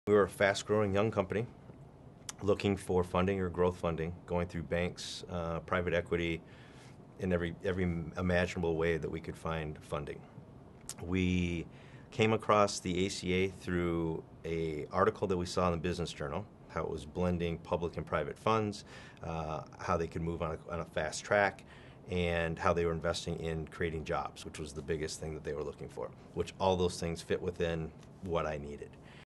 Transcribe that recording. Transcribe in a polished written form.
We were a fast-growing young company looking for funding or growth funding, going through banks, private equity, in every imaginable way that we could find funding. We came across the ACA through a article that we saw in the Business Journal, how it was blending public and private funds, how they could move on a fast track, and how they were investing in creating jobs, which was the biggest thing that they were looking for, which all those things fit within what I needed.